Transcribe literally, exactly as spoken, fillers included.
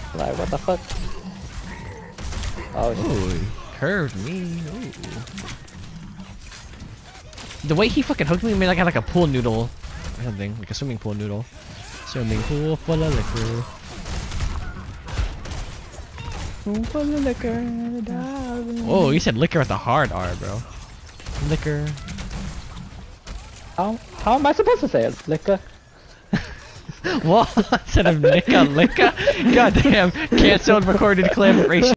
Like, what the fuck? Oh, Ooh, curved me. Ooh. The way he fucking hooked me made like I had like a pool noodle or something, like a swimming pool noodle. Swimming pool full of liquor. Pool full of liquor. Oh, you said liquor with a hard R, bro. Liquor. How, how am I supposed to say it? Liquor? What? Instead of nicka, licka? Goddamn, canceled recorded collaboration.